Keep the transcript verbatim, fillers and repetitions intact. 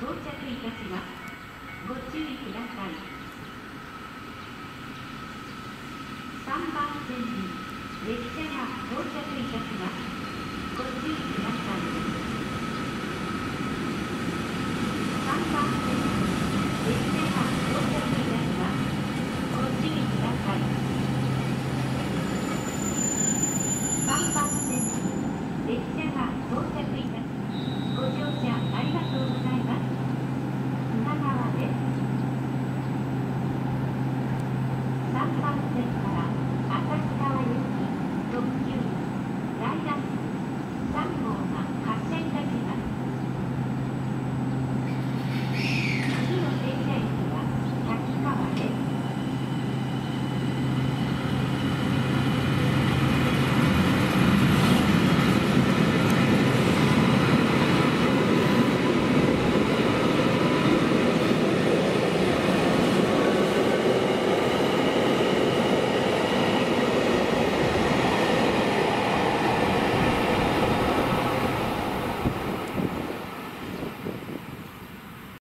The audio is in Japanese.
到着いたします。ご注意ください。さんばん線に列車が到着いたします。ご注意ください。